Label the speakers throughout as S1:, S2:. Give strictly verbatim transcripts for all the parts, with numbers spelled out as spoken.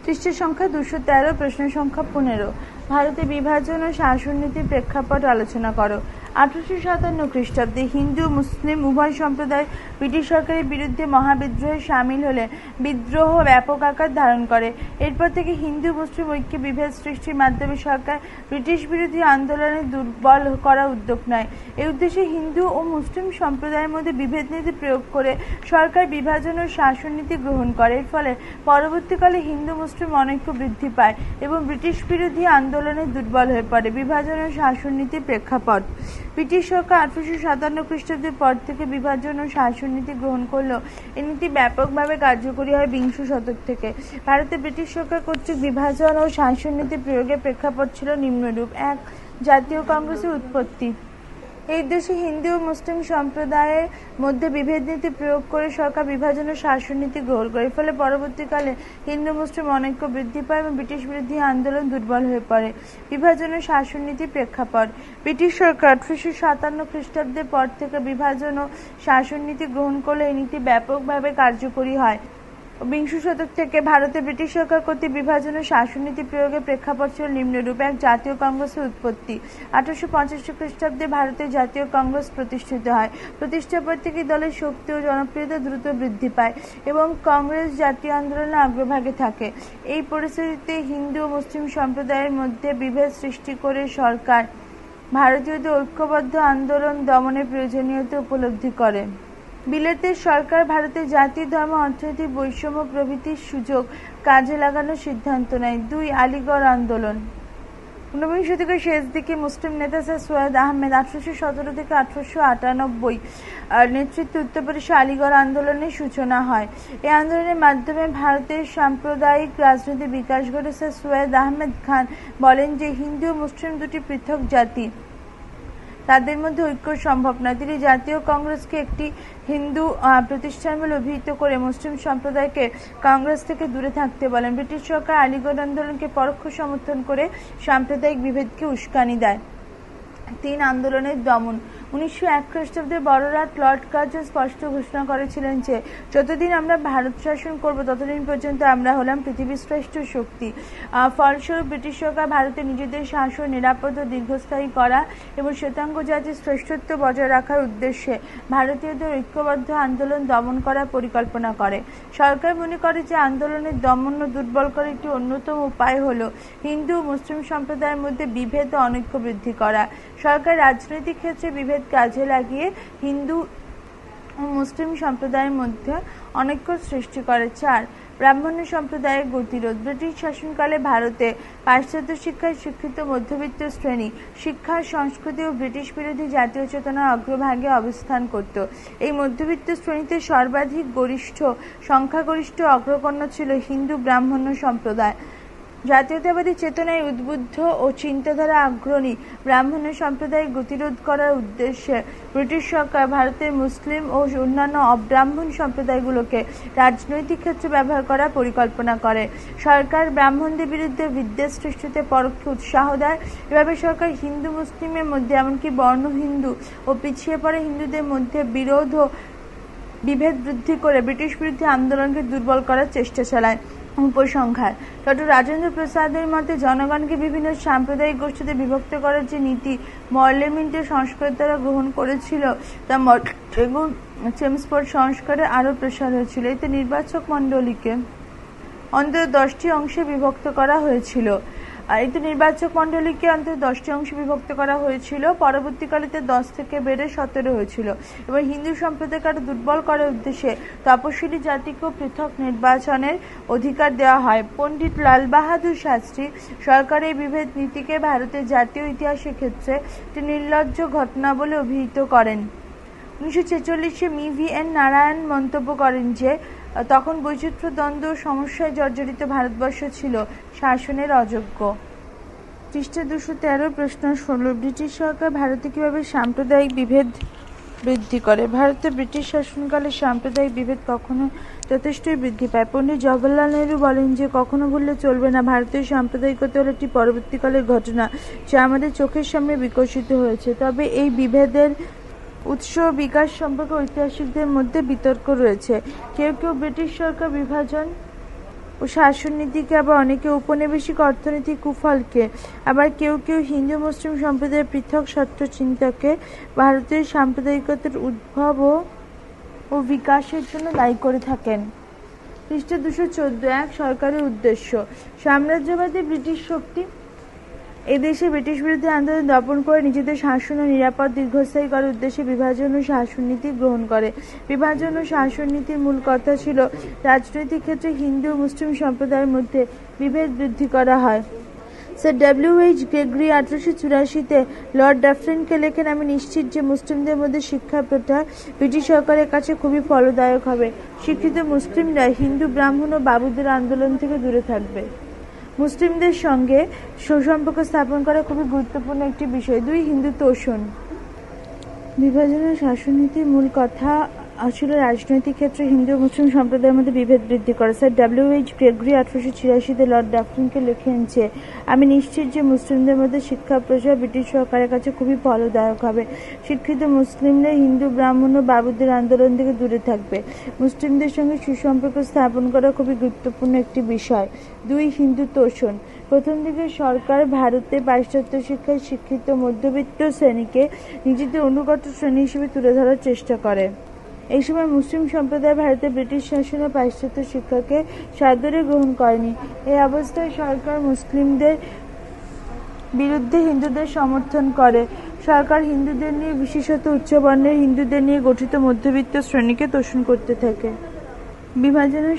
S1: পৃষ্ঠ সংখ্যা দুশো তেরো, প্রশ্ন সংখ্যা পনেরো। ভারতে বিভাজন ও শাসননীতির প্রেক্ষাপট আলোচনা করো। আঠারোশো সাতান্ন খ্রিস্টাব্দে হিন্দু মুসলিম উভয় সম্প্রদায় ব্রিটিশ সরকারের বিরুদ্ধে মহাবিদ্রোহে সামিল হলে বিদ্রোহ ব্যাপক আকার ধারণ করে। এরপর থেকে হিন্দু মুসলিম ঐক্যে বিভেদ সৃষ্টির মাধ্যমে সরকার ব্রিটিশ বিরোধী আন্দোলনে দুর্বল করার উদ্যোগ নেয়। এই উদ্দেশ্যে হিন্দু ও মুসলিম সম্প্রদায়ের মধ্যে বিভেদ নীতি প্রয়োগ করে সরকার বিভাজন ও শাসননীতি গ্রহণ করে। এর ফলে পরবর্তীকালে হিন্দু মুসলিম অনৈক্য বৃদ্ধি পায় এবং ব্রিটিশ বিরোধী আন্দোলনে দুর্বল হয়ে পড়ে। বিভাজন ও শাসননীতির প্রেক্ষাপট। ব্রিটিশ সরকার আঠারোশো সাতান্ন খ্রিস্টাব্দের পর থেকে বিভাজন ও শাসননীতি গ্রহণ করলেও এই নীতি ব্যাপকভাবে কার্যকরী হয় বিংশ শতক থেকে। ভারতে ব্রিটিশ সরকার কর্তৃক বিভাজন ও শাসননীতি প্রয়োগের প্রেক্ষাপট ছিল নিম্নরূপ। এক, জাতীয় কংগ্রেসের উৎপত্তি। এই দেশে হিন্দু ও মুসলিম সম্প্রদায়ের মধ্যে বিভেদ নীতি প্রয়োগ করে সরকার বিভাজন ও শাসননীতি গ্রহণ করে। এর ফলে পরবর্তীকালে হিন্দু মুসলিম অনৈক্য বৃদ্ধি পায় এবং ব্রিটিশ বিরোধী আন্দোলন দুর্বল হয়ে পড়ে। বিভাজন ও শাসননীতির প্রেক্ষাপট। ব্রিটিশ সরকার আঠারোশো সাতান্ন খ্রিস্টাব্দের পর থেকে বিভাজন ও শাসননীতি গ্রহণ করলে এই নীতি ব্যাপকভাবে কার্যকরী হয়। বিংশ শতক থেকে ভারতে ব্রিটিশ সরকার কর্তৃক বিভাজন ও শাসননীতি প্রয়োগের প্রেক্ষাপট ছিল নিম্নরূপ। এক, জাতীয় কংগ্রেসের উৎপত্তি। আঠারোশো পঁচাশি খ্রিস্টাব্দে ভারতে জাতীয় কংগ্রেস প্রতিষ্ঠিত হয়। প্রতিষ্ঠার পর থেকে দলের শক্তি ও জনপ্রিয়তা দ্রুত বৃদ্ধি পায় এবং কংগ্রেস জাতীয় আন্দোলনের অগ্রভাগে থাকে। এই পরিস্থিতিতে হিন্দু ও মুসলিম সম্প্রদায়ের মধ্যে বিভেদ সৃষ্টি করে সরকার ভারতীয়দের ঐক্যবদ্ধ আন্দোলন দমনের প্রয়োজনীয়তা উপলব্ধি করে। বিলেতের সরকার ভারতের জাতি ধর্ম অর্থনৈতিক বৈষম্য প্রভৃতির সুযোগ কাজে লাগানোর সিদ্ধান্ত নেয়। দুই, আলিগড় আন্দোলন। ঊনবিংশ শতকের শেষ দিকে মুসলিম নেতা স্যার সৈয়দ আহমেদ আঠারোশো সতেরো থেকে আঠারোশো আটানব্বই নেতৃত্বে উত্তরপ্রদেশে আলিগড় আন্দোলনের সূচনা হয়। এই আন্দোলনের মাধ্যমে ভারতের সাম্প্রদায়িক রাজনীতির বিকাশ ঘটে। স্যার সৈয়দ আহমেদ খান বলেন যে হিন্দু ও মুসলিম দুটি পৃথক জাতি, তাদের মধ্যে ঐক্য সম্ভব নয়। তিনি জাতীয় কংগ্রেসকে একটি হিন্দু প্রতিষ্ঠান বলে অভিহিত করে মুসলিম সম্প্রদায়কে কংগ্রেস থেকে দূরে থাকতে বলেন। ব্রিটিশ সরকার আলিগড় আন্দোলনকে পরোক্ষ সমর্থন করে সাম্প্রদায়িক বিভেদকে উস্কানি দেয়। তিন, আন্দোলনের দমন। উনিশশো এক খ্রিস্টাব্দে বড়রাত লর্ড কার্জন স্পষ্ট ঘোষণা করেছিলেন যে যতদিন আমরা ভারত শাসন করব ততদিন পর্যন্ত আমরা হলাম পৃথিবীর শ্রেষ্ঠ শক্তি। ফলস্বরূপ ব্রিটিশ সরকার ভারতে নিজেদের শাসন নিরাপদ ও দীর্ঘস্থায়ী করা এবং শ্বেতাঙ্গ জাতির শ্রেষ্ঠত্ব বজায় রাখার উদ্দেশ্যে ভারতীয়দের ঐক্যবদ্ধ আন্দোলন দমন করার পরিকল্পনা করে। সরকার মনে করে যে আন্দোলনের দমন ও দুর্বল করার একটি অন্যতম উপায় হল হিন্দু ও মুসলিম সম্প্রদায়ের মধ্যে বিভেদ ও অনৈক্য বৃদ্ধি করা। সরকার রাজনৈতিক ক্ষেত্রে বিভেদ কাজে লাগিয়ে হিন্দু ও মুসলিম সম্প্রদায়ের মধ্যে অনৈক্য সৃষ্টি করে। চার, ব্রাহ্মণ্য সম্প্রদায়ের গতিরোধ। ব্রিটিশ শাসনকালে ভারতে পাশ্চাত্য শিক্ষায় শিক্ষিত মধ্যবিত্ত শ্রেণী শিক্ষা, সংস্কৃতি ও ব্রিটিশ বিরোধী জাতীয় চেতনার অগ্রভাগে অবস্থান করত। এই মধ্যবিত্ত শ্রেণীতে সর্বাধিক গরিষ্ঠ সংখ্যাগরিষ্ঠ অগ্রগণ্য ছিল হিন্দু ব্রাহ্মণ্য সম্প্রদায়। জাতীয়তাবাদী চেতনায় উদ্বুদ্ধ ও চিন্তাধারা আগ্রণী ব্রাহ্মণ্য সম্প্রদায় গতিরোধ করার উদ্দেশ্যে ব্রিটিশ সরকার ভারতের মুসলিম ও অন্যান্য অব্রাহ্মণ সম্প্রদায়গুলোকে রাজনৈতিক ক্ষেত্রে ব্যবহার করার পরিকল্পনা করে। সরকার ব্রাহ্মণদের বিরুদ্ধে বিদ্বেষ সৃষ্টিতে পরোক্ষে উৎসাহ দেয়। এভাবে সরকার হিন্দু মুসলিমের মধ্যে এমনকি বর্ণ হিন্দু ও পিছিয়ে পড়া হিন্দুদের মধ্যে বিরোধ ও বিভেদ বৃদ্ধি করে ব্রিটিশ বিরোধী আন্দোলনকে দুর্বল করার চেষ্টা চালায়। উপসংহার। ডক্টর রাজেন্দ্র প্রসাদের মতে জনগণকে বিভিন্ন সাম্প্রদায়িক গোষ্ঠীতে বিভক্ত করার যে নীতি পার্লামেন্টের সংস্কার দ্বারা গ্রহণ করেছিল তা এবং চেমসফোর্ড সংস্কারে আরও প্রসার হয়েছিল। এতে নির্বাচক মণ্ডলীকে অন্তত দশটি অংশে বিভক্ত করা হয়েছিল। এতে নির্বাচক মণ্ডলীকে অন্তত দশটি অংশে বিভক্ত করা হয়েছিল। পরবর্তীকালে দশ থেকে বেড়ে সতেরো হয়েছিল এবং হিন্দু সম্প্রদায়কে আরো দুর্বল করার উদ্দেশ্যে তপশিলি জাতিকেও পৃথক নির্বাচনের অধিকার দেওয়া হয়। পণ্ডিত লাল বাহাদুর শাস্ত্রী সরকারের বিভেদ নীতিকে ভারতের জাতীয় ইতিহাসের ক্ষেত্রে একটি নির্লজ্জ ঘটনা বলে অভিহিত করেন। উনিশশো ছেচল্লিশে মি ভি এন নারায়ণ মন্তব্য করেন যে তখন বৈচিত্র্য দ্বন্দ্ব সমস্যায় জর্জরিত ভারতবর্ষ ছিল শাসনের অযোগ্য। পৃষ্ঠা দুশো তেরো, প্রশ্ন ষোলো। ব্রিটিশ সরকার ভারতে কিভাবে সাম্প্রদায়িক বিভেদ বৃদ্ধি করে? ভারতে ব্রিটিশ শাসনকালে সাম্প্রদায়িক বিভেদ কখনো যথেষ্টই বৃদ্ধি পায়। পণ্ডিত জওহরলাল নেহরু বলেন যে কখনো ভুললে চলবে না, ভারতীয় সাম্প্রদায়িকতা হল একটি পরবর্তীকালের ঘটনা যা আমাদের চোখের সামনে বিকশিত হয়েছে। তবে এই বিভেদের উৎস ও বিকাশ সম্পর্কে ঐতিহাসিকদের মধ্যে বিতর্ক রয়েছে। কেউ কেউ ব্রিটিশ সরকার বিভাজন ও শাসননীতিকে, আবার অনেকে উপনিবেশিক অর্থনৈতিক কুফলকে, আবার কেউ কেউ হিন্দু মুসলিম সম্প্রদায়ের পৃথক সত্য চিন্তাকে ভারতীয় সাম্প্রদায়িকতার উদ্ভব ও বিকাশের জন্য দায়ী করে থাকেন। খ্রিস্ট দুশো চোদ্দ এক সরকারের উদ্দেশ্য। সাম্রাজ্যবাদী ব্রিটিশ শক্তি এদেশে ব্রিটিশ বিরোধী আন্দোলন দমন করে নিজেদের শাসন ও নিরাপদ দীর্ঘস্থায়ী করার উদ্দেশ্যে বিভাজন ও শাসননীতি গ্রহণ করে। বিভাজন ও শাসননীতির মূল কথা ছিল রাজনৈতিক ক্ষেত্রে হিন্দু ও মুসলিম সম্প্রদায়ের মধ্যে বিভেদ বৃদ্ধি করা হয়। স্যার ডব্লিউ এইচ গ্রেগরি আঠারোশো চুরাশিতে লর্ড ডাফরিনকে লেখেন, আমি নিশ্চিত যে মুসলিমদের মধ্যে শিক্ষা প্রচার ব্রিটিশ সরকারের কাছে খুবই ফলদায়ক হবে। শিক্ষিত মুসলিমরা হিন্দু ব্রাহ্মণ ও বাবুদের আন্দোলন থেকে দূরে থাকবে। মুসলিমদের সঙ্গে সুসম্পর্ক স্থাপন করা খুবই গুরুত্বপূর্ণ একটি বিষয়। দুই হিন্দু তোষণ। বিভাজন ও শাসননীতির মূল কথা আসলে রাজনৈতিক ক্ষেত্রে হিন্দু ও মুসলিম সম্প্রদায়ের মধ্যে বিভেদ বৃদ্ধি করে। স্যার ডব্লিউ এইচ গ্রেগরি আঠারোশো ছিয়াশিতে লর্ড ডাফরিনকে লেখেন যে আমি নিশ্চিত যে মুসলিমদের মধ্যে শিক্ষা প্রচার ব্রিটিশ সরকারের কাছে খুবই ফলদায়ক হবে। শিক্ষিত মুসলিমরা হিন্দু ব্রাহ্মণ ও বাবুদের আন্দোলন থেকে দূরে থাকবে। মুসলিমদের সঙ্গে সুসম্পর্ক স্থাপন করা খুবই গুরুত্বপূর্ণ একটি বিষয়। দুই হিন্দু তোষণ। প্রথম দিকে সরকার ভারতে পাশ্চাত্য শিক্ষায় শিক্ষিত মধ্যবিত্ত শ্রেণীকে নিজেদের অনুগত শ্রেণী হিসেবে তুলে ধরার চেষ্টা করে। এই সময় মুসলিম সম্প্রদায় ভারতে ব্রিটিশ শাসন ও পাশ্চাত্য শিক্ষাকে সাদরে গ্রহণ করেনি। এই অবস্থায় সরকার মুসলিমদের বিরুদ্ধে হিন্দুদের সমর্থন করে। সরকার হিন্দুদের নিয়ে, বিশেষত উচ্চবর্ণের হিন্দুদের নিয়ে গঠিত মধ্যবিত্ত শ্রেণীকে তোষণ করতে থাকে। বিভাজনের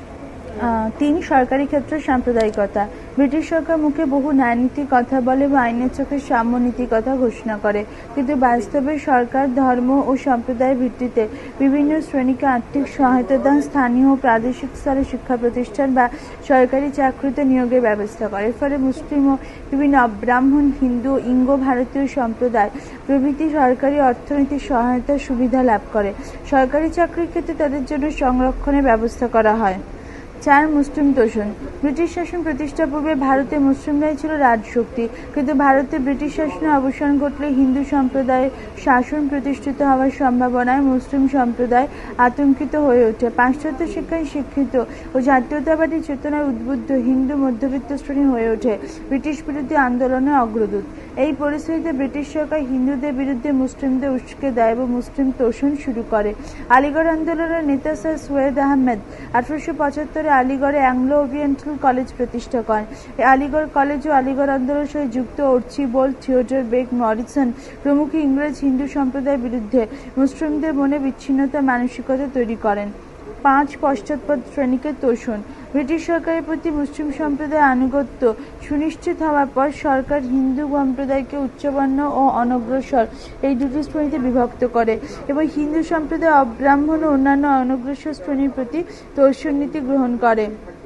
S1: তিন সরকারি ক্ষেত্রে সাম্প্রদায়িকতা। ব্রিটিশ সরকার মুখে বহু ন্যায়নীতির কথা বলে বা আইনের চোখে সাম্যনীতির কথা ঘোষণা করে, কিন্তু বাস্তবে সরকার ধর্ম ও সম্প্রদায়ের ভিত্তিতে বিভিন্ন শ্রেণীকে আর্থিক সহায়তা দান, স্থানীয় ও প্রাদেশিক স্তরে শিক্ষা প্রতিষ্ঠান বা সরকারি চাকরিতে নিয়োগের ব্যবস্থা করে। এর ফলে মুসলিম ও বিভিন্ন অব্রাহ্মণ, হিন্দু, ইঙ্গ ভারতীয় সম্প্রদায় প্রভৃতি সরকারি অর্থনৈতিক সহায়তার সুবিধা লাভ করে। সরকারি চাকরির ক্ষেত্রে তাদের জন্য সংরক্ষণের ব্যবস্থা করা হয়। চার মুসলিম তোষণ। ব্রিটিশ শাসন প্রতিষ্ঠার পূর্বে ভারতে মুসলিমরাই ছিল রাজশক্তি, কিন্তু ভারতে ব্রিটিশ শাসনের অবসান ঘটলে হিন্দু সম্প্রদায়ের শাসন প্রতিষ্ঠিত হওয়ার সম্ভাবনায় মুসলিম সম্প্রদায় আতঙ্কিত হয়ে ওঠে। পাশ্চাত্য শিক্ষায় শিক্ষিত ও জাতীয়তাবাদী চেতনায় উদ্বুদ্ধ হিন্দু মধ্যবিত্ত শ্রেণী হয়ে ওঠে ব্রিটিশ বিরোধী আন্দোলনের অগ্রদূত। এই পরিস্থিতিতে ব্রিটিশ সরকার হিন্দুদের বিরুদ্ধে মুসলিমদের উস্কে দেয় এবং মুসলিম তোষণ শুরু করে। আলিগড় আন্দোলনের নেতা স্যার সৈয়দ আহমেদ আঠারোশো পঁচাত্তরে আলিগড়ে অ্যাংলো ওরিয়েন্টাল কলেজ প্রতিষ্ঠা করেন। এই আলিগড় কলেজ ও আলিগড় আন্দোলনের সঙ্গে যুক্ত আর্চিবাল্ড, থিওডর বেগ, মরিসন প্রমুখ ইংরেজ হিন্দু সম্প্রদায়ের বিরুদ্ধে মুসলিমদের মনে বিচ্ছিন্নতা মানসিকতা তৈরি করেন। পাঁচ পশ্চাৎপদ শ্রেণীকে তোষণ। ব্রিটিশ সরকারের প্রতি মুসলিম সম্প্রদায়ের আনুগত্য সুনিশ্চিত হওয়ার পর সরকার হিন্দু সম্প্রদায়কে উচ্চবর্ণ ও অনগ্রসর এই দুটি শ্রেণীতে বিভক্ত করে এবং হিন্দু সম্প্রদায়, অব্রাহ্মণ ও অন্যান্য অনগ্রসর শ্রেণীর প্রতি তোষণ নীতি গ্রহণ করে।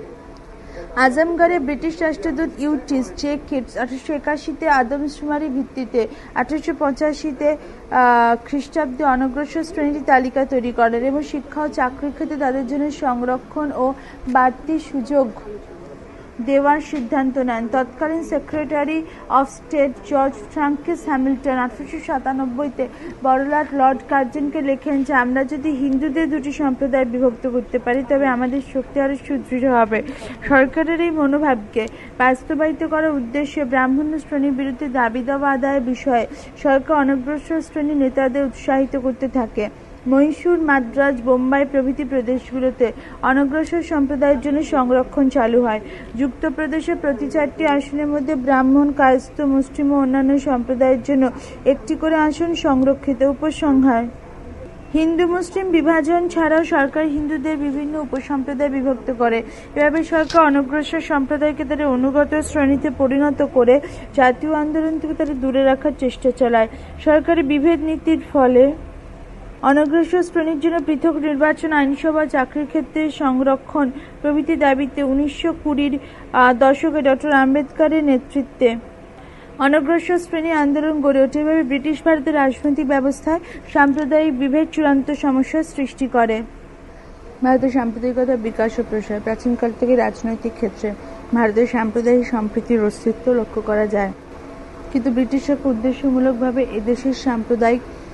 S1: আজমগড়ে ব্রিটিশ রাষ্ট্রদূত ইউটিস জে কিটস আঠারোশো একাশিতে আদমশুমারি ভিত্তিতে আঠারোশো পঁচাশিতে খ্রিস্টাব্দে অনগ্রসর শ্রেণীর তালিকা তৈরি করেন এবং শিক্ষা ও চাকরির ক্ষেত্রে তাদের জন্য সংরক্ষণ ও বাড়তি সুযোগ দেওয়ার সিদ্ধান্ত নেন। তৎকালীন secretary of state George Francis Hamilton আঠারোশো সাতানব্বইতে বড়লাট লর্ড কার্জনকে লেখেন যে আমরা যদি হিন্দুদের দুটি সম্প্রদায় বিভক্ত করতে পারি তবে আমাদের শক্তি আরও সুদৃঢ় হবে। সরকারের এই মনোভাবকে বাস্তবায়িত করার উদ্দেশ্যে ব্রাহ্মণ শ্রেণীর বিরুদ্ধে দাবি দাওয়া আদায়ের বিষয়ে সরকার অনগ্রসর শ্রেণীর নেতাদের উৎসাহিত করতে থাকে। মহীশূর, মাদ্রাজ, বোম্বাই প্রভৃতি প্রদেশগুলোতে অনগ্রসর সম্প্রদায়ের জন্য সংরক্ষণ চালু হয়। যুক্ত প্রদেশে প্রতি চারটি আসনের মধ্যে ব্রাহ্মণ, কায়স্থ, মুসলিম ও অন্যান্য সম্প্রদায়ের জন্য একটি করে আসন সংরক্ষিত। উপসংহার: হিন্দু মুসলিম বিভাজন ছাড়াও সরকার হিন্দুদের বিভিন্ন উপসম্প্রদায় বিভক্ত করে। এভাবে সরকার অনগ্রসর সম্প্রদায়কে তাদের অনুগত শ্রেণীতে পরিণত করে জাতীয় আন্দোলন থেকে তাদের দূরে রাখার চেষ্টা চালায়। সরকারি বিভেদ নীতির ফলে অনগ্রসর শ্রেণীর জন্য পৃথক নির্বাচন, আইনসভা, চাকরির ক্ষেত্রে সংরক্ষণ প্রভৃতি দাবিতে উনিশশো কুড়ির দশকে ডক্টর আম্বেদকরের নেতৃত্বে অনগ্রসর শ্রেণী আন্দোলন গড়ে ওঠে। এভাবে ব্রিটিশ ভারতের রাজনৈতিক ব্যবস্থায় সাম্প্রদায়িক বিভেদ চূড়ান্ত সমস্যার সৃষ্টি করে। ভারতের সাম্প্রদায়িকতার বিকাশ ও প্রসার। প্রাচীনকাল থেকে রাজনৈতিক ক্ষেত্রে ভারতের সাম্প্রদায়িক সম্প্রীতির অস্তিত্ব লক্ষ্য করা যায়, কিন্তু ব্রিটিশ সরকার উদ্দেশ্যমূলকভাবে এদেশের সাম্প্রদায়িক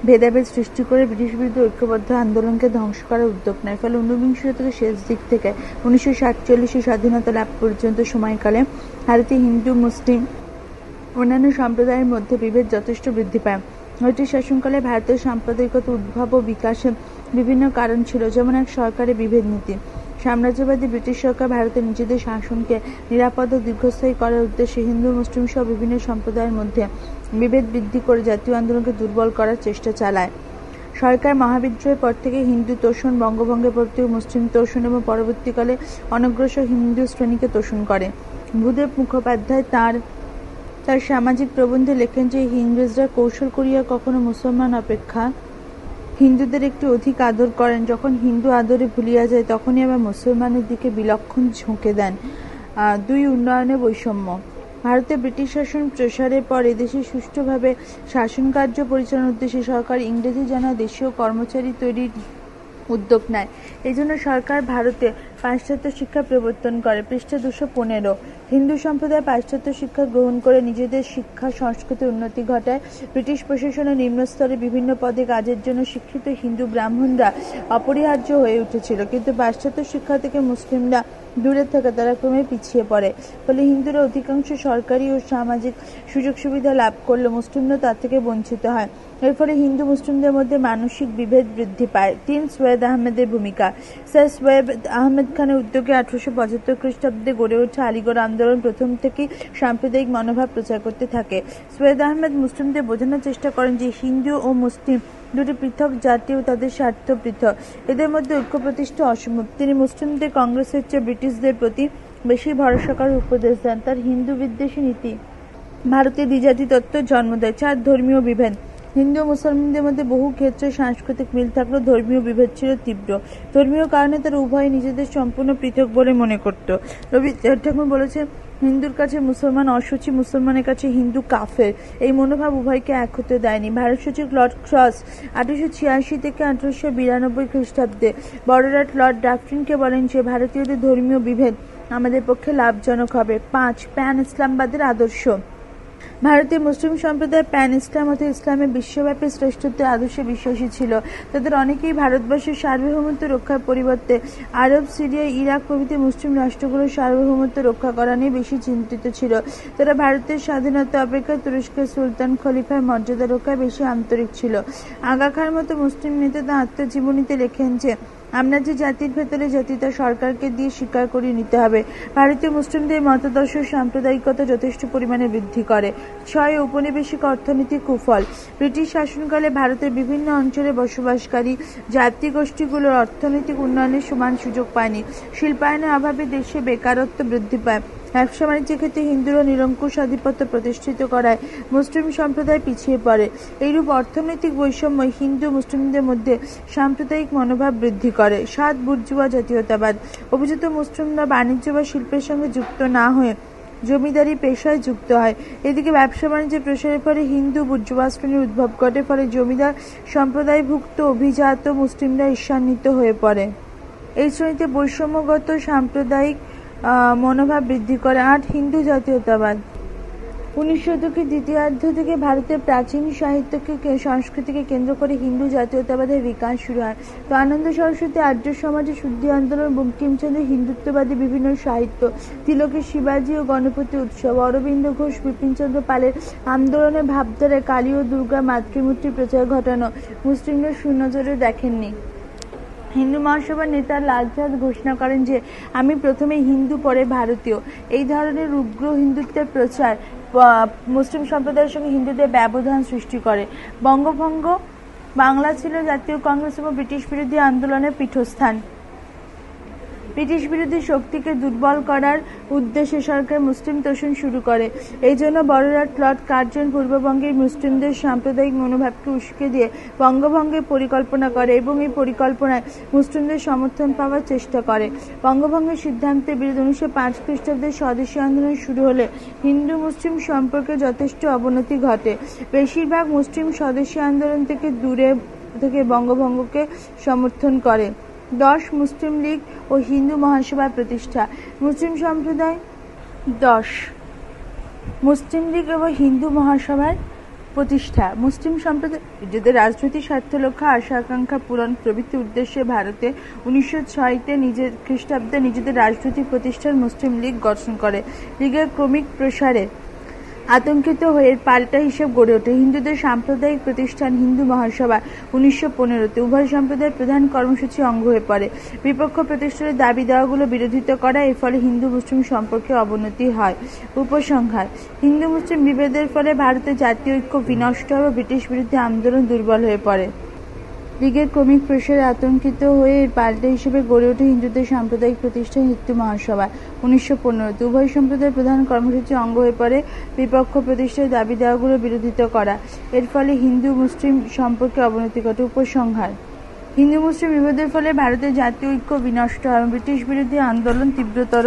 S1: ভেদাভেদ সৃষ্টি করে ব্রিটিশ বিরুদ্ধে ঐক্যবদ্ধ আন্দোলনকে ধ্বংস করার উদ্যোগ নেয়। ফলে ঊনবিংশ শতকের শেষ দিক থেকে উনিশশো সাতচল্লিশে স্বাধীনতা লাভ পর্যন্ত সময়কালে ভারতে হিন্দু, মুসলিম অন্যান্য সম্প্রদায়ের মধ্যে বিভেদ যথেষ্ট বৃদ্ধি পায়। ব্রিটিশ শাসনকালে ভারতের সাম্প্রদায়িকতা উদ্ভব ও বিকাশে বিভিন্ন কারণ ছিল, যেমন এক সরকারের বিভেদ নীতি। সাম্রাজ্যবাদী ব্রিটিশ সরকার ভারতের নিজেদের শাসনকে নিরাপদ ও দীর্ঘস্থায়ী করার উদ্দেশ্যে হিন্দু, মুসলিম সহ বিভিন্ন সম্প্রদায়ের মধ্যে বিভেদ বৃদ্ধি করে জাতীয় আন্দোলনকে দুর্বল করার চেষ্টা চালায়। সরকার মহাবিদ্রোহের পর থেকে হিন্দু তোষণ, বঙ্গভঙ্গের পর থেকে মুসলিম তোষণ এবং পরবর্তীকালে অনগ্রসর হিন্দু শ্রেণীকে তোষণ করে। ভূদেব মুখোপাধ্যায় তার তার সামাজিক প্রবন্ধে লেখেন যে ইংরেজরা কৌশল করিয়া কখনো মুসলমান অপেক্ষা হিন্দুদের একটু অধিক আদর করেন, যখন হিন্দু আদরে ভুলিয়া যায় তখনই আবার মুসলমানের দিকে বিলক্ষণ ঝুঁকে দেন। দুই উন্নয়নের বৈষম্য। ভারতে ব্রিটিশ শাসন প্রসারের পর এদেশে সুষ্ঠুভাবে শাসন কার্য পরিচালনার উদ্দেশ্যে সরকার ইংরেজি জানা দেশীয় কর্মচারী তৈরির উদ্যোগ নেয়। এই জন্য সরকার ভারতে পাশ্চাত্য শিক্ষা প্রবর্তন করে। পৃষ্ঠা দুশো পনেরো। হিন্দু সম্প্রদায় পাশ্চাত্য শিক্ষা গ্রহণ করে নিজেদের শিক্ষা সংস্কৃতির উন্নতি ঘটায়। ব্রিটিশ প্রশাসনের নিম্নস্তরে বিভিন্ন পদে কাজের জন্য শিক্ষিত হিন্দু ব্রাহ্মণরা অপরিহার্য হয়ে উঠেছিল, কিন্তু পাশ্চাত্য শিক্ষা থেকে মুসলিমরা দূরে থাকা তারা ক্রমে পিছিয়ে পড়ে। ফলে হিন্দুরা অধিকাংশ সরকারি ও সামাজিক সুযোগ সুবিধা লাভ করলেও মুসলিমরা তার থেকে বঞ্চিত হয়। এর ফলে হিন্দু মুসলিমদের মধ্যে মানসিক বিভেদ বৃদ্ধি পায়। তিন সৈয়দ আহমেদের ভূমিকা। স্যার সৈয়দ আহমেদ খানের উদ্যোগে আঠারোশো পঁচাত্তর খ্রিস্টাব্দে গড়ে ওঠা আলিগড় আন্দোলন প্রথম থেকেই সাম্প্রদায়িক মনোভাব প্রচার করতে থাকে। সৈয়দ আহমেদ মুসলিমদের বোঝানোর চেষ্টা করেন যে হিন্দু ও মুসলিম দুটি পৃথক জাতি ও তাদের স্বার্থ পৃথক, এদের মধ্যে ঐক্য প্রতিষ্ঠা অসম্ভব। তিনি মুসলিমদের কংগ্রেসের চেয়ে ব্রিটিশদের প্রতি বেশি ভরসা করার উপদেশ দেন। তার হিন্দু বিদ্বেষী নীতি ভারতের দ্বিজাতি তত্ত্বের জন্ম দেয়। চার ধর্মীয় বিভেদ। হিন্দু ও মুসলমানদের মধ্যে বহু ক্ষেত্রে সাংস্কৃতিক মিল থাকলেও ধর্মীয় বিভেদ ছিল তীব্র। ধর্মীয় কারণে তারা উভয় নিজেদের সম্পূর্ণ পৃথক বলে মনে করত। রবীন্দ্রনাথ ঠাকুর বলেছেন, হিন্দুর কাছে মুসলমান অসুচি, মুসলমানের কাছে হিন্দু কাফের। এই মনোভাব উভয়কে এক হতে দেয়নি। ভারত সচিব লর্ড ক্রস আঠারোশো ছিয়াশি থেকে আঠারোশো বিরানব্বই খ্রিস্টাব্দে বড়লাট লর্ড ডাফরিনকে বলেন যে ভারতীয়দের ধর্মীয় বিভেদ আমাদের পক্ষে লাভজনক হবে। পাঁচ প্যান ইসলামবাদের আদর্শ। ভারতীয় মুসলিম সম্প্রদায় প্যান ইসলাম অর্থাৎ ইসলামের বিশ্বব্যাপী শ্রেষ্ঠত্বের আদর্শে বিশ্বাসী ছিল। তাদের অনেকেই ভারতবর্ষের সার্বভৌমত্ব রক্ষার পরিবর্তে আরব, সিরিয়া, ইরাক প্রভৃতি মুসলিম রাষ্ট্রগুলোর সার্বভৌমত্ব রক্ষা করা নিয়ে বেশি চিন্তিত ছিল। তারা ভারতের স্বাধীনতা অপেক্ষা তুরস্কের সুলতান খলিফার মর্যাদা রক্ষায় বেশি আন্তরিক ছিল। আগা খাঁর মতো মুসলিম নেতা তাঁর আত্মজীবনীতে লেখেন যে আমরা যে জাতির ভেতরে জাতি তা সরকারকে দিয়ে স্বীকার করিয়ে নিতে হবে। ভারতীয় মুসলিমদের মতাদর্শ সাম্প্রদায়িকতা যথেষ্ট পরিমাণে বৃদ্ধি করে। ছয় ঔপনিবেশিক অর্থনীতি কুফল। ব্রিটিশ শাসনকালে ভারতের বিভিন্ন অঞ্চলে বসবাসকারী জাতিগোষ্ঠীগুলোর অর্থনৈতিক উন্নয়নের সমান সুযোগ পায়নি। শিল্পায়নের অভাবে দেশে বেকারত্ব বৃদ্ধি পায়। ব্যবসা বাণিজ্যের ক্ষেত্রে হিন্দুরা নিরঙ্কুশ আধিপত্য প্রতিষ্ঠিত করায় মুসলিম সম্প্রদায় পিছিয়ে পড়ে। এইরূপ অর্থনৈতিক বৈষম্য হিন্দু মুসলিমদের মধ্যে সাম্প্রদায়িক মনোভাব বৃদ্ধি করে। সাত বুর্জুয়া জাতীয়তাবাদ। অভিজাত মুসলিমরা বাণিজ্য বা শিল্পের সঙ্গে যুক্ত না হয়ে জমিদারি পেশায় যুক্ত হয়। এদিকে ব্যবসা বাণিজ্যের প্রসারের ফলে হিন্দু বুর্জুয়া শ্রেণীর উদ্ভব ঘটে। ফলে জমিদার সম্প্রদায়ভুক্ত অভিজাত মুসলিমরা ঈর্ষান্বিত হয়ে পড়ে। এই শ্রেণীতে বৈষম্যগত সাম্প্রদায়িক মনোভাব বৃদ্ধি করে। আট হিন্দু জাতীয়তাবাদ। উনিশ শতকের দ্বিতীয়ার্ধ থেকে ভারতের প্রাচীন সাহিত্যকে সংস্কৃতিকে কেন্দ্র করে হিন্দু জাতীয়তাবাদের বিকাশ শুরু হয়। তো আনন্দ সরস্বতী, আর্য সমাজের শুদ্ধি আন্দোলন, বঙ্কিমচন্দ্রের হিন্দুত্ববাদী বিভিন্ন সাহিত্য, তিলকের শিবাজী ও গণপতি উৎসব, অরবিন্দ ঘোষ, বিপিনচন্দ্র পালের আন্দোলনের ভাবধারায় কালী ও দুর্গা মাতৃমূর্তির প্রচার ঘটানো মুসলিমরা সুনজরে দেখেননি। হিন্দু মহাসভার নেতা লালচাঁদ ঘোষণা করেন যে আমি প্রথমে হিন্দু পরে ভারতীয়। এই ধরনের উগ্র হিন্দুত্বের প্রচার মুসলিম সম্প্রদায়ের সঙ্গে হিন্দুদের ব্যবধান সৃষ্টি করে। বঙ্গভঙ্গ। বাংলা ছিল জাতীয় কংগ্রেস এবং ব্রিটিশ বিরোধী আন্দোলনের পীঠস্থান। ব্রিটিশ বিরোধী শক্তিকে দুর্বল করার উদ্দেশ্যে সরকার মুসলিম তোষণ শুরু করে। এই জন্য বড়লাট লর্ড কার্জন পূর্ববঙ্গের মুসলিমদের সাম্প্রদায়িক মনোভাবকে উস্কে দিয়ে বঙ্গভঙ্গের পরিকল্পনা করে এবং এই পরিকল্পনায় মুসলিমদের সমর্থন পাওয়ার চেষ্টা করে। বঙ্গভঙ্গের সিদ্ধান্তের বিরুদ্ধে উনিশশো পাঁচ খ্রিস্টাব্দে স্বদেশী আন্দোলন শুরু হলে হিন্দু মুসলিম সম্পর্কে যথেষ্ট অবনতি ঘটে। বেশিরভাগ মুসলিম স্বদেশী আন্দোলন থেকে দূরে থেকে বঙ্গভঙ্গকে সমর্থন করে। দশ মুসলিম লীগ ও হিন্দু মহাসভার প্রতিষ্ঠা। মুসলিম সম্প্রদায় দশ মুসলিম লীগ এবং হিন্দু মহাসভার প্রতিষ্ঠা, মুসলিম সম্প্রদায় নিজেদের রাজনৈতিক স্বার্থ লক্ষ্য আশা আকাঙ্ক্ষা পূরণ প্রভৃতি উদ্দেশ্যে ভারতে উনিশশো ছয়তে নিজের খ্রিস্টাব্দে নিজেদের রাজনৈতিক প্রতিষ্ঠান মুসলিম লীগ গঠন করে। লীগের ক্রমিক প্রসারে আতঙ্কিত হয়ে পাল্টা হিসেব গড়ে ওঠে। হিন্দুদের সাম্প্রদায়িক প্রতিষ্ঠান হিন্দু মহাসভা উনিশশো পনেরোতে উভয় সম্প্রদায়ের প্রধান কর্মসূচি অঙ্গ হয়ে পড়ে। বিপক্ষ প্রতিষ্ঠানের দাবি দেওয়াগুলো বিরোধিতা করা, এর ফলে হিন্দু মুসলিম সম্পর্কে অবনতি হয়। উপসংহার: হিন্দু মুসলিম বিভেদের ফলে ভারতের জাতীয় ঐক্য বিনষ্ট হয় ও ব্রিটিশ বিরোধী আন্দোলন দুর্বল হয়ে পড়ে। লীগের ক্রমিক প্রসারে আতঙ্কিত হয়ে এর পাল্টা হিসেবে গড়ে ওঠে হিন্দুদের সাম্প্রদায়িক প্রতিষ্ঠান হিন্দু মহাসভা উনিশশো পনেরোতে উভয় সম্প্রদায়ের প্রধান কর্মসূচি অঙ্গ হয়ে পড়ে। বিপক্ষ প্রতিষ্ঠার দাবি দেওয়াগুলো বিরোধিতা করা, এর ফলে হিন্দু মুসলিম সম্পর্কে অবনতি ঘটে। উপসংহার: হিন্দু মুসলিম বিভেদের ফলে ভারতের জাতীয় ঐক্য বিনষ্ট হয় এবং ব্রিটিশ বিরোধী আন্দোলন তীব্রতর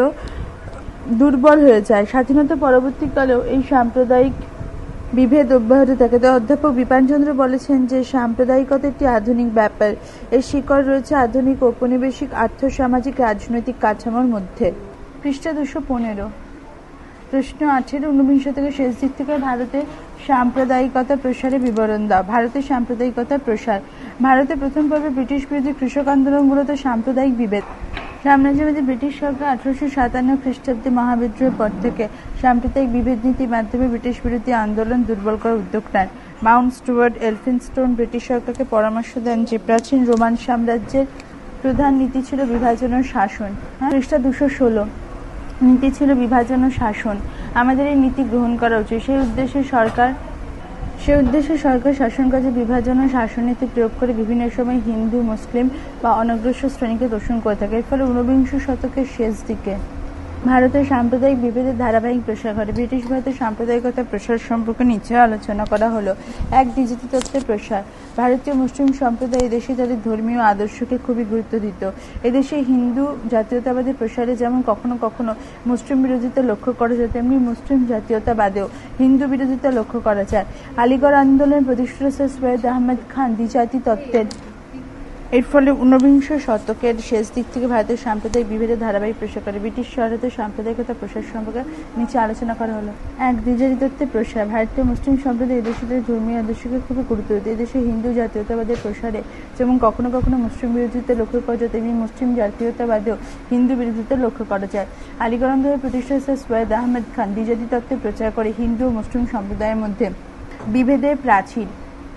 S1: দুর্বল হয়ে যায়। স্বাধীনতা পরবর্তীকালেও এই সাম্প্রদায়িক বিভেদ অব্যাহত থাকে। তো অধ্যাপক বিপানচন্দ্র বলেছেন যে সাম্প্রদায়িকতা একটি আধুনিক ব্যাপার, এর শিকড় রয়েছে আধুনিক ঔপনিবেশিক আর্থসামাজিক রাজনৈতিক কাঠামোর মধ্যে। পৃষ্ঠা দুশো পনেরো। প্রশ্ন আঠেরো, ঊনবিংশ থেকে শেষ দিক থেকে ভারতের সাম্প্রদায়িকতা প্রসারের বিবরণ দাও। ভারতের সাম্প্রদায়িকতার প্রসার। ভারতে প্রথম পর্বে ব্রিটিশ বিরোধী কৃষক আন্দোলন মূলত সাম্প্রদায়িক বিভেদ। সাম্রাজ্যবাদী ব্রিটিশ সরকার আঠারোশো সাতান্ন খ্রিস্টাব্দে মহাবিদ্রোহের পর থেকে সাম্প্রদায়িক বিভেদ নীতির মাধ্যমে ব্রিটিশ বিরোধী আন্দোলন দুর্বল করার উদ্যোগ নেন। মাউন্ট স্টুয়ার্ট এলফিনস্টোন ব্রিটিশ সরকারকে পরামর্শ দেন যে প্রাচীন রোমান সাম্রাজ্যের প্রধান নীতি ছিল বিভাজন ও শাসন। পৃষ্ঠা দুশো ষোলো। নীতি ছিল বিভাজন ও শাসন। আমাদের এই নীতি গ্রহণ করা উচিত। সেই উদ্দেশ্যে সরকার সে উদ্দেশ্যে সরকার শাসন কাজে বিভাজন ও শাসননীতি প্রয়োগ করে বিভিন্ন সময় হিন্দু মুসলিম বা অনগ্রসর শ্রেণীকে দোষণ করে থাকে। এর ফলে ঊনবিংশ শতকের শেষ দিকে ভারতের সাম্প্রদায়িক বিভেদের ধারাবাহিক প্রসার ঘটে। ব্রিটিশ ভারতের সাম্প্রদায়িকতার প্রসার সম্পর্কে নিচে আলোচনা করা হলো। এক, দ্বিজাতি তত্ত্বের প্রসার। ভারতীয় মুসলিম সম্প্রদায় এদেশে তাদের ধর্মীয় আদর্শকে খুবই গুরুত্ব দিত। এদেশে হিন্দু জাতীয়তাবাদের প্রসারে যেমন কখনো কখনো মুসলিম বিরোধিতা লক্ষ্য করা যায়, তেমনি মুসলিম জাতীয়তাবাদেও হিন্দু বিরোধিতা লক্ষ্য করা যায়। আলিগড় আন্দোলনের প্রতিষ্ঠাতা স্যার সৈয়দ আহমদ খান দ্বিজাতি তত্ত্বের এর ফলে ঊনবিংশ শতকের শেষ দিক থেকে ভারতের সাম্প্রদায়িক বিভেদের ধারাবাহিক প্রসার করে। ব্রিটিশ ভারতের সাম্প্রদায়িকতা প্রসার সম্পর্কে নিচে আলোচনা করা হলো। এক, দ্বিজাতি তত্ত্বের প্রসার। ভারতীয় মুসলিম সম্প্রদায় এদেশে তাদের ধর্মীয় আদর্শকে খুবই গুরুত্ব দিত। এদেশে হিন্দু জাতীয়তাবাদের প্রসারে যেমন কখনো কখনো মুসলিম বিরোধিতা লক্ষ্য করা যায়, তেমনি মুসলিম জাতীয়তাবাদেও হিন্দু বিরোধিতা লক্ষ্য করা যায়। আলিগড় আন্দোলনের প্রতিষ্ঠাতা স্যার সৈয়দ আহমদ খান দ্বিজাতি তত্ত্বের প্রচার করে হিন্দু ও মুসলিম সম্প্রদায়ের মধ্যে বিভেদের প্রাচীর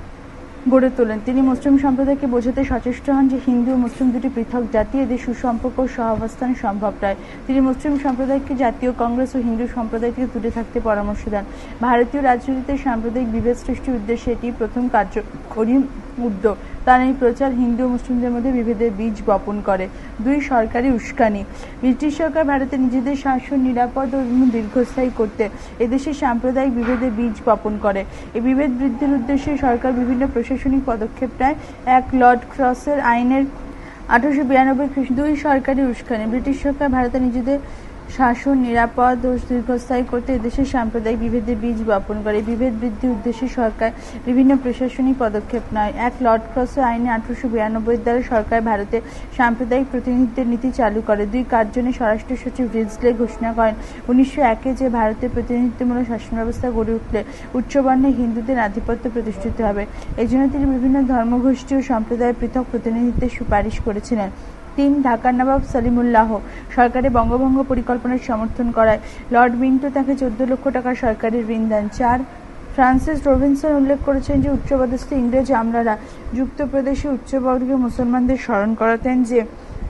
S1: গড়ে তোলেন। তিনি মুসলিম সম্প্রদায়কে বোঝাতে সচেষ্ট হন যে হিন্দু ও মুসলিম দুটি পৃথক জাতি, এদের সুসম্পর্ক ও সহাবস্থান সম্ভব নয়। তিনি মুসলিম সম্প্রদায়কে জাতীয় কংগ্রেস ও হিন্দু সম্প্রদায় থেকে দূরে থাকতে পরামর্শ দেন। ভারতীয় রাজনীতিতে সাম্প্রদায়িক বিভেদ সৃষ্টির উদ্দেশ্যে এটি প্রথম কার্যকরী উদ্যোগ। তার এই প্রচার হিন্দু ও মুসলিমদের মধ্যে বিভেদের বীজ বপন করে। দুই, সরকারি উস্কানি। ব্রিটিশ সরকার ভারতে নিজেদের শাসন নিরাপদ ও দীর্ঘস্থায়ী করতে এদেশে সাম্প্রদায়িক বিভেদের বীজ বপন করে। এই বিভেদ বৃদ্ধির উদ্দেশ্যে সরকার বিভিন্ন প্রশাসনিক পদক্ষেপ নেয়। এক, লর্ড ক্রসের আইনের আঠারোশো বিরানব্বই খ্রিস্ট দুই, সরকারি উস্কানি। ব্রিটিশ সরকার ভারতে নিজেদের শাসন নিরাপদ ও দীর্ঘস্থায়ী করতে এদেশের সাম্প্রদায়িক বিভেদের বীজ বপন করে। বিভেদ বৃদ্ধির উদ্দেশ্যে সরকার বিভিন্ন প্রশাসনিক পদক্ষেপ নেয়। এক, লর্ড ক্রসের আইনে আঠারোশো বিরানব্বই দ্বারা সরকার ভারতে সাম্প্রদায়িক প্রতিনিধিত্বের নীতি চালু করে। দুই, কার্জনে স্বরাষ্ট্র সচিব রিজলে ঘোষণা করেন উনিশশো একে যে ভারতের প্রতিনিধিত্বমূলক শাসন ব্যবস্থা গড়ে উঠলে উচ্চবর্ণের হিন্দুদের আধিপত্য প্রতিষ্ঠিত হবে। এই জন্য তিনি বিভিন্ন ধর্মগোষ্ঠী ও সম্প্রদায়ের পৃথক প্রতিনিধিত্বের সুপারিশ করেছিলেন। তিন, ঢাকার নবাব সলিমুল্লাহ সরকারের বঙ্গভঙ্গ পরিকল্পনার সমর্থন করায় লর্ড মিন্টো তাকে চোদ্দ লক্ষ টাকা সরকারি ঋণ দেন। চার, ফ্রান্সিস রবিনসন উল্লেখ করেছেন যে উচ্চপদস্থ ইংরেজ আমলারা যুক্তপ্রদেশে উচ্চবর্গীয় মুসলমানদের স্মরণ করাতেন যে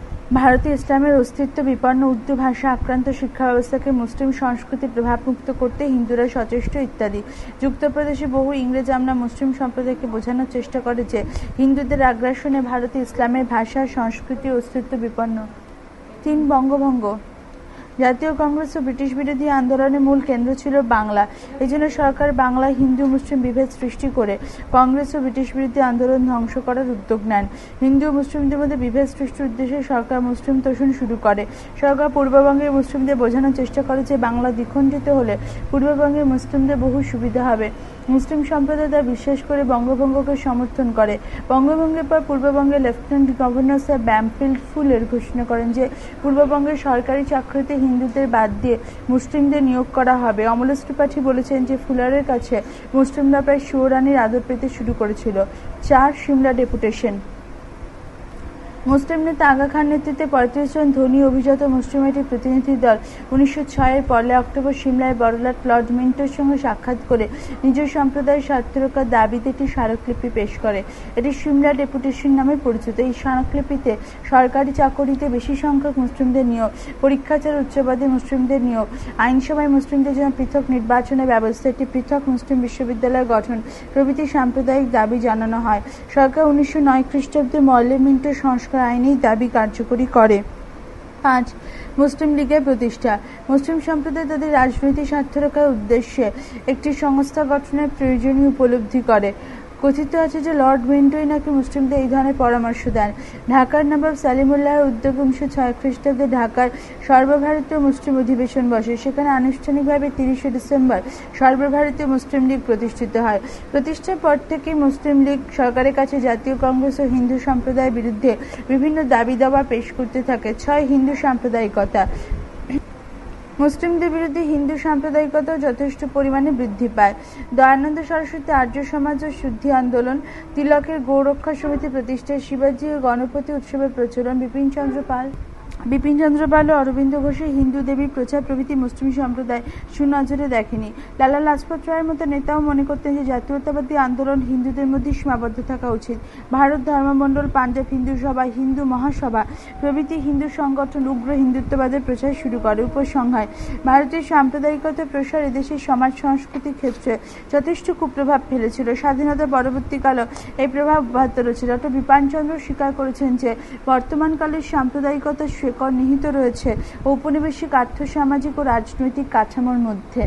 S1: ভারতে ইসলামের অস্তিত্ব বিপন্ন, উর্দু ভাষা আক্রান্ত শিক্ষা ব্যবস্থাকে মুসলিম সংস্কৃতি প্রভাবমুক্ত করতে হিন্দুরা সচেষ্ট ইত্যাদি। যুক্তপ্রদেশে বহু ইংরেজ আমলা মুসলিম সম্প্রদায়কে বোঝানোর চেষ্টা করে যে হিন্দুদের আগ্রাসনে ভারতে ইসলামের ভাষা সংস্কৃতি অস্তিত্ব বিপন্ন। তিন, বঙ্গভঙ্গ। জাতীয় কংগ্রেস ও ব্রিটিশ বিরোধী আন্দোলনের মূল কেন্দ্র ছিল বাংলা। এই জন্য সরকার বাংলায় হিন্দু মুসলিম বিভেদ সৃষ্টি করে কংগ্রেস ও ব্রিটিশ বিরোধী আন্দোলন ধ্বংস করার উদ্যোগ নেন। হিন্দু ও মুসলিমদের মধ্যে বিভেদ সৃষ্টির উদ্দেশ্যে সরকার মুসলিম তোষণ শুরু করে। সরকার পূর্ববঙ্গের মুসলিমদের বোঝানোর চেষ্টা করে যে বাংলা দ্বিখণ্ডিত হলে পূর্ববঙ্গের মুসলিমদের বহু সুবিধা হবে। মুসলিম সম্প্রদায় তা বিশ্বাস করে বঙ্গভঙ্গকে সমর্থন করে। বঙ্গভঙ্গের পর পূর্ববঙ্গের লেফটেন্যান্ট গভর্নর স্যার ব্যামফিল্ড ফুলের ঘোষণা করেন যে পূর্ববঙ্গের সরকারি চাকরিতে হিন্দুদের বাদ দিয়ে মুসলিমদের নিয়োগ করা হবে। অমলেশ ত্রিপাঠী বলেছেন যে ফুলারের কাছে মুসলিমরা প্রায় সুরানির আদর পেতে শুরু করেছিল। চার সিমলা ডেপুটেশন। মুসলিম নেতা আগা খান নেতৃত্বে পঁয়ত্রিশ জন ধনী অভিজাত মুসলিম একটি প্রতিনিধি দল উনিশশো ছয়ের পয়লা অক্টোবর সিমলায় বড়লাট লর্ড মিন্টোর সঙ্গে সাক্ষাৎ করে নিজ সম্প্রদায়ের স্বার্থ রক্ষার দাবিতে একটি স্মারকলিপি পেশ করে। এটি সিমলা ডেপুটেশন নামে পরিচিত। এই স্মারকলিপিতে সরকারি চাকরিতে বেশি সংখ্যক মুসলিমদের নিয়োগ, পরীক্ষা ছাড়া উচ্চবাদী মুসলিমদের নিয়োগ, আইনসভায় মুসলিমদের জন্য পৃথক নির্বাচনের ব্যবস্থা, একটি পৃথক মুসলিম বিশ্ববিদ্যালয় গঠন প্রভৃতি সাম্প্রদায়িক দাবি জানানো হয়। সরকার উনিশশো নয় খ্রিস্টাব্দে মর্লে মিন্টো সংস্কার আইনেই দাবি কার্যকরী করে। পাঁচ মুসলিম লীগের প্রতিষ্ঠা। মুসলিম সম্প্রদায় তাদের রাজনৈতিক স্বার্থ রক্ষার উদ্দেশ্যে একটি সংস্থা গঠনের প্রয়োজনীয় উপলব্ধি করে। কথিত আছে যে লর্ড মিন্টোই নাকি মুসলিমদের এই ধরনের পরামর্শ দেন। ঢাকার নবাব সালিমুল্লাহর উদ্যোগে উনিশশো ছয় খ্রিস্টাব্দে ঢাকার সর্বভারতীয় মুসলিম অধিবেশন বসে। সেখানে আনুষ্ঠানিকভাবে তিরিশে ডিসেম্বর সর্বভারতীয় মুসলিম লীগ প্রতিষ্ঠিত হয়। প্রতিষ্ঠার পর থেকেই মুসলিম লীগ সরকারের কাছে জাতীয় কংগ্রেস ও হিন্দু সম্প্রদায়ের বিরুদ্ধে বিভিন্ন দাবি দাওয়া পেশ করতে থাকে। ছয় হিন্দু সাম্প্রদায়িকতা। মুসলিমদের বিরুদ্ধে হিন্দু সাম্প্রদায়িকতাও যথেষ্ট পরিমাণে বৃদ্ধি পায়। দয়ানন্দ সরস্বতী আর্য সমাজ ও শুদ্ধি আন্দোলন, তিলকের গৌরক্ষা সমিতি প্রতিষ্ঠা, শিবাজী ও গণপতি উৎসবের প্রচলন, বিপিনচন্দ্র পাল বিপিনচন্দ্র পাল ও অরবিন্দ ঘোষের হিন্দু দেবীর প্রচার প্রভৃতি মুসলিম সম্প্রদায় সুনজরে দেখেনি। লালা লাজপত রায়ের মতো নেতাও মনে করতেন যে জাতীয়তাবাদী আন্দোলন হিন্দুদের মধ্যে সীমাবদ্ধ থাকা উচিত। ভারত ধর্মমণ্ডল, পাঞ্জাব হিন্দু সভা, হিন্দু মহাসভা প্রভৃতি হিন্দু সংগঠন উগ্র হিন্দুত্ববাদের প্রচার শুরু করে। উপসংহার: ভারতের সাম্প্রদায়িকতার প্রসার এদেশের সমাজ সংস্কৃতির ক্ষেত্রে যথেষ্ট কুপ্রভাব ফেলেছিল। স্বাধীনতা পরবর্তীকালেও এই প্রভাব অব্যাহত রয়েছে। ডক্টর বিপিনচন্দ্র স্বীকার করেছেন যে বর্তমানকালের সাম্প্রদায়িকতার শেকড় নিহিত রয়েছে ঔপনিবেশিক আর্থসামাজিক ও রাজনৈতিক কাঠামোর মধ্যে।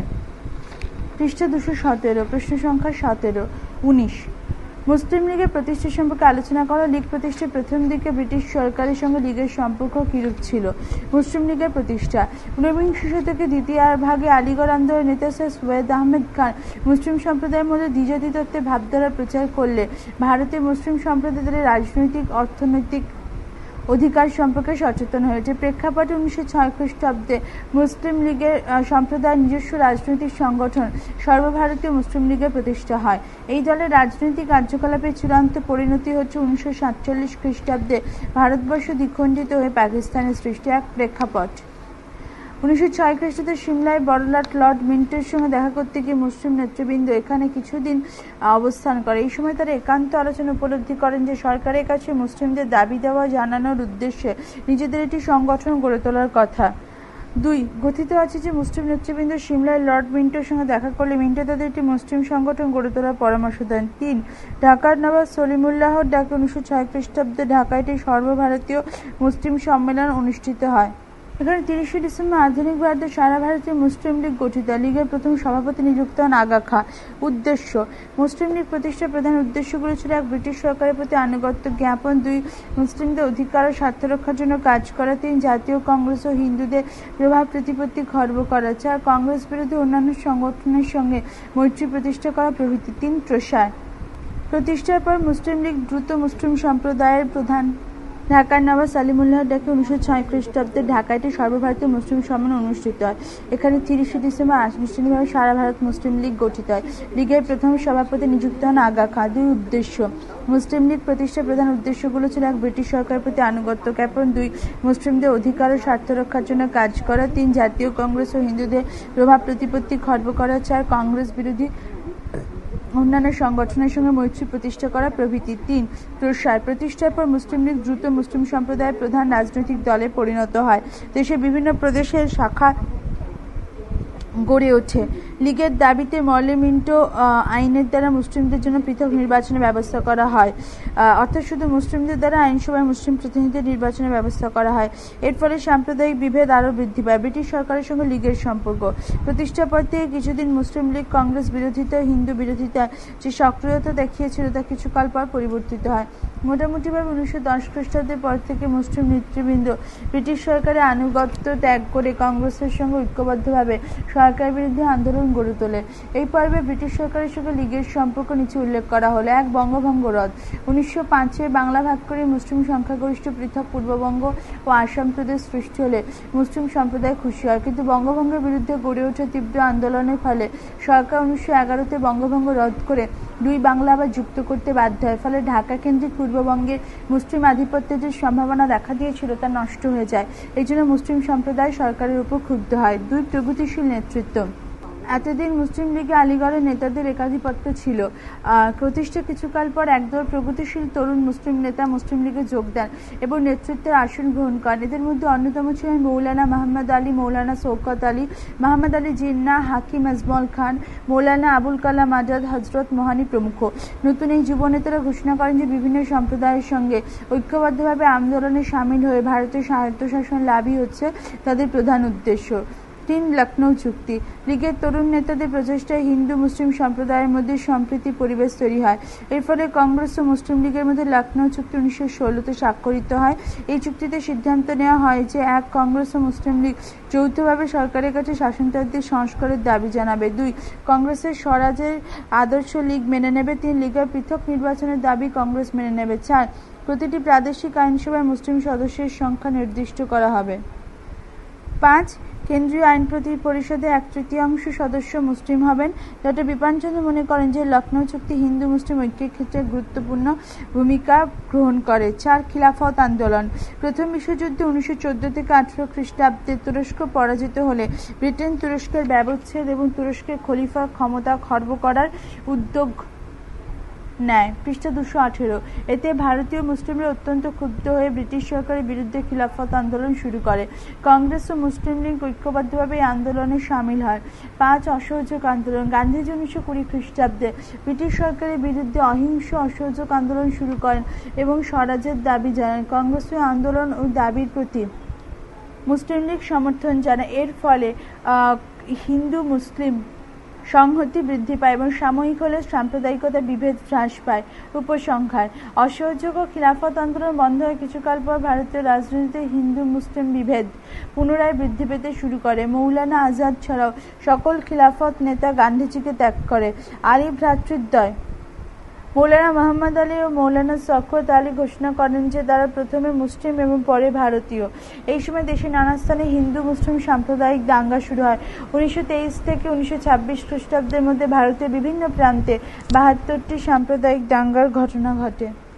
S1: পৃষ্ঠা দুশো সতেরো, প্রশ্ন সংখ্যা সতেরো উনিশ। মুসলিম লীগের প্রতিষ্ঠা সম্পর্কে আলোচনা করা। লীগ প্রতিষ্ঠার প্রথম দিকে ব্রিটিশ সরকারের সঙ্গে লীগের সম্পর্ক কিরূপ ছিল? মুসলিম লীগের প্রতিষ্ঠা। ঊনবিংশ শতকের দ্বিতীয় ভাগে আলিগড় আন্দোলনের নেতা স্যার সৈয়দ আহমেদ খান মুসলিম সম্প্রদায়ের মধ্যে দ্বিজাতি তত্ত্বের ভাবধারা প্রচার করলে ভারতে মুসলিম সম্প্রদায় তাদের রাজনৈতিক অর্থনৈতিক অধিকার সম্পর্কে সচেতন হয়ে ওঠে। প্রেক্ষাপটে উনিশশো ছয় খ্রিস্টাব্দে মুসলিম লীগের সম্প্রদায়ের নিজস্ব রাজনৈতিক সংগঠন সর্বভারতীয় মুসলিম লীগের প্রতিষ্ঠা হয়। এই দলের রাজনৈতিক কার্যকলাপের চূড়ান্ত পরিণতি হচ্ছে উনিশশো সাতচল্লিশ খ্রিস্টাব্দে ভারতবর্ষ দ্বিখণ্ডিত হয়ে পাকিস্তানের সৃষ্টি। এক প্রেক্ষাপট: উনিশশো ছয় খ্রিস্টাব্দে সিমলায় বড়লাট লর্ড মিন্টোর সঙ্গে দেখা করতে গিয়ে মুসলিম নেতৃবৃন্দ এখানে কিছুদিন অবস্থান করে। এই সময় তারা একান্ত আলোচনা উপলব্ধি করেন যে সরকারের কাছে মুসলিমদের দাবি দেওয়া জানানোর উদ্দেশ্যে নিজেদের একটি সংগঠন গড়ে তোলার কথা। দুই কথিত আছে যে মুসলিম নেতৃবৃন্দ সিমলায় লর্ড মিন্টোর সঙ্গে দেখা করলে মিন্টো তাদের একটি মুসলিম সংগঠন গড়ে তোলার পরামর্শ দেন। তিন ঢাকার নবাব সলিমুল্লাহর ডাকে উনিশশো ছয় খ্রিস্টাব্দে ঢাকায় একটি সর্বভারতীয় মুসলিম সম্মেলন অনুষ্ঠিত হয়। এখানে তিরিশে ডিসেম্বর আধুনিক ভারতের সারা ভারতীয় মুসলিম লীগ গঠিত। লীগের প্রথম সভাপতি নিযুক্ত হন আগা খাঁ। উদ্দেশ্য: মুসলিম লীগ প্রতিষ্ঠার প্রধান উদ্দেশ্যগুলি ছিল এক ব্রিটিশ সরকারের প্রতি আনুগত্য জ্ঞাপন, দুই মুসলিমদের অধিকার ও স্বার্থ রক্ষার জন্য কাজ করা, তিন জাতীয় কংগ্রেস ও হিন্দুদের প্রভাব প্রতিপত্তি খর্ব করা, চার কংগ্রেস বিরোধী অন্যান্য সংগঠনের সঙ্গে মৈত্রী প্রতিষ্ঠা করা প্রভৃতি। তিন প্রসার। প্রতিষ্ঠার পর মুসলিম লীগ দ্রুত মুসলিম সম্প্রদায়ের প্রধান ঢাকার নবাব সালিমুল্লাহর ডাকে উনিশশো ছয় খ্রিস্টাব্দে ঢাকায় একটি সর্বভারতীয় মুসলিম সম্মেলন অনুষ্ঠিত হয়। এখানে তিরিশে ডিসেম্বর আনুষ্ঠানিকভাবে সারা ভারত মুসলিম লীগ গঠিত হয়। লীগের প্রথম সভাপতি নিযুক্ত হন আগা খাঁ। দুই উদ্দেশ্য: মুসলিম লীগ প্রতিষ্ঠার প্রধান উদ্দেশ্যগুলো ছিল এক ব্রিটিশ সরকারের প্রতি আনুগত্য জ্ঞাপন, দুই মুসলিমদের অধিকার ও স্বার্থ রক্ষার জন্য কাজ করা, তিন জাতীয় কংগ্রেস ও হিন্দুদের প্রভাব প্রতিপত্তি খর্ব করা, চার কংগ্রেস বিরোধী অন্যান্য সংগঠনের সঙ্গে মৈত্রী প্রতিষ্ঠা করা প্রভৃতি। তিন প্রসার। প্রতিষ্ঠার পর মুসলিম লীগ দ্রুত মুসলিম সম্প্রদায়ের প্রধান রাজনৈতিক দলে পরিণত হয়। দেশের বিভিন্ন প্রদেশের শাখা গড়ে ওঠে। লীগের দাবিতে মর্লে মিন্টো আইনের দ্বারা মুসলিমদের জন্য পৃথক নির্বাচনের ব্যবস্থা করা হয়, অর্থাৎ শুধু মুসলিমদের দ্বারা আইনসভায় মুসলিম প্রতিনিধিদের নির্বাচনের ব্যবস্থা করা হয়। এর ফলে সাম্প্রদায়িক বিভেদ আরও বৃদ্ধি পায়। ব্রিটিশ সরকারের সঙ্গে লীগের সম্পর্ক। প্রতিষ্ঠার পর থেকে কিছুদিন মুসলিম লীগ কংগ্রেস বিরোধিতা, হিন্দু বিরোধিতা যে সক্রিয়তা দেখিয়েছিল তা কিছুকাল পর পরিবর্তিত হয়। মোটামুটিভাবে উনিশশো দশ খ্রিস্টাব্দের পর থেকে মুসলিম নেতৃবৃন্দ ব্রিটিশ সরকারের আনুগত্য ত্যাগ করে কংগ্রেসের সঙ্গে ঐক্যবদ্ধভাবে সরকারের বিরুদ্ধে আন্দোলন গড়ে তোলে। এই পর্বে ব্রিটিশ সরকারের সঙ্গে লীগের সম্পর্ক নিচে উল্লেখ করা হলো। এক, বঙ্গভঙ্গ রদ। উনিশশো পাঁচে বাংলা ভাগ করে মুসলিম সংখ্যাগরিষ্ঠ পৃথক পূর্ববঙ্গ ও আসাম প্রদেশ সৃষ্টি হলে মুসলিম সম্প্রদায় খুশি হয়, কিন্তু বঙ্গভঙ্গের বিরুদ্ধে গড়ে ওঠা তীব্র আন্দোলনের ফলে সরকার উনিশশো এগারোতে বঙ্গভঙ্গ রদ করে দুই বাংলা আবার যুক্ত করতে বাধ্য হয়। ফলে ঢাকা কেন্দ্রিক পূর্ববঙ্গে মুসলিম আধিপত্যের যে সম্ভাবনা দেখা দিয়েছিল তা নষ্ট হয়ে যায়। এই জন্য মুসলিম সম্প্রদায় সরকারের উপর ক্ষুব্ধ হয়। দুই, প্রগতিশীল নেতৃত্ব। এতদিন মুসলিম লীগে আলীগড়ের নেতাদের একাধিপত্য ছিল। প্রতিষ্ঠা কিছুকাল পর একদল প্রগতিশীল তরুণ মুসলিম নেতা মুসলিম লীগে যোগ দেন এবং নেতৃত্বের আসন গ্রহণ করেন। এদের মধ্যে অন্যতম ছিলেন মৌলানা মোহাম্মদ আলী, মৌলানা শওকত আলী, মোহাম্মদ আলী জিন্নাহ, হাকিম আজমল খান, মৌলানা আবুল কালাম আজাদ, হজরত মোহানি প্রমুখ। নতুন এই যুব নেতারা ঘোষণা করেন যে বিভিন্ন সম্প্রদায়ের সঙ্গে ঐক্যবদ্ধভাবে আন্দোলনে সামিল হয়ে ভারতের স্বায়ত্তশাসন লাভই হচ্ছে তাদের প্রধান উদ্দেশ্য। তিন, লখনৌ চুক্তি। লীগের তরুণ নেতাদের প্রচেষ্টায় হিন্দু মুসলিম সম্প্রদায়ের মধ্যে সম্প্রীতি পরিবেশ তৈরি হয়। এর ফলে কংগ্রেস ও মুসলিম লীগের মধ্যে লখনৌ চুক্তি উনিশশো ষোলোতে স্বাক্ষরিত হয়। এই চুক্তিতে সিদ্ধান্ত নেওয়া হয় যে এক, কংগ্রেস ও মুসলিম লীগ যৌথভাবে সরকারের কাছে শাসনতান্ত্রিক সংস্কারের দাবি জানাবে। দুই, কংগ্রেসের স্বরাজের আদর্শ লীগ মেনে নেবে। তিন, লীগের পৃথক নির্বাচনের দাবি কংগ্রেস মেনে নেবে। চার, প্রতিটি প্রাদেশিক আইনসভায় মুসলিম সদস্যের সংখ্যা নির্দিষ্ট করা হবে। পাঁচ, কেন্দ্রীয় আইন প্রতি পরিষদে এক তৃতীয়াংশ সদস্য মুসলিম হবেন। ডক্টর বিপিনচন্দ্র মনে করেন যে লখনৌ চুক্তি হিন্দু মুসলিম ঐক্যের ক্ষেত্রে গুরুত্বপূর্ণ ভূমিকা গ্রহণ করে। চার, খিলাফত আন্দোলন। প্রথম বিশ্বযুদ্ধে উনিশশো চোদ্দ থেকে আঠারো খ্রিস্টাব্দে তুরস্ক পরাজিত হলে ব্রিটেন তুরস্কের ব্যবচ্ছেদ এবং তুরস্কের খলিফার ক্ষমতা খর্ব করার উদ্যোগ নেয়। পৃষ্ঠা দুশো আঠেরো। এতে ভারতীয় মুসলিমরা অত্যন্ত ক্ষুব্ধ হয়ে ব্রিটিশ সরকারের বিরুদ্ধে খিলাফত আন্দোলন শুরু করে। কংগ্রেস ও মুসলিম লীগ ঐক্যবদ্ধভাবে এই আন্দোলনে সামিল হয়। পাঁচ, অসহযোগ আন্দোলন। গান্ধীজি উনিশশো কুড়ি খ্রিস্টাব্দে ব্রিটিশ সরকারের বিরুদ্ধে অহিংস অসহযোগ আন্দোলন শুরু করেন এবং স্বরাজের দাবি জানান। কংগ্রেস ওই আন্দোলন ও দাবির প্রতি মুসলিম লীগ সমর্থন জানায়। এর ফলে হিন্দু মুসলিম সংহতি বৃদ্ধি পায় এবং সাময়িক হলে সাম্প্রদায়িকতা বিভেদ হ্রাস পায়। উপসংহার: অসহযোগ ও খিলাফত আন্দোলন বন্ধ হয়ে কিছুকাল পর ভারতীয় রাজনীতিতে হিন্দু মুসলিম বিভেদ পুনরায় বৃদ্ধি পেতে শুরু করে। মৌলানা আজাদ ছাড়াও সকল খিলাফত নেতা গান্ধীজিকে ত্যাগ করে। আলী ভ্রাতৃদ্বয় মৌলানা মোহাম্মদ আলী ও মৌলানা শওকত আলী ঘোষণা করেন যে তারা প্রথমে মুসলিম এবং পরে ভারতীয়। এই সময় দেশের নানা স্থানে হিন্দু মুসলিম সাম্প্রদায়িক দাঙ্গা শুরু হয়। উনিশশো তেইশ থেকে উনিশশো ছাব্বিশ খ্রিস্টাব্দের মধ্যে ভারতের বিভিন্ন প্রান্তে বাহাত্তরটি সাম্প্রদায়িক দাঙ্গার ঘটনা ঘটে।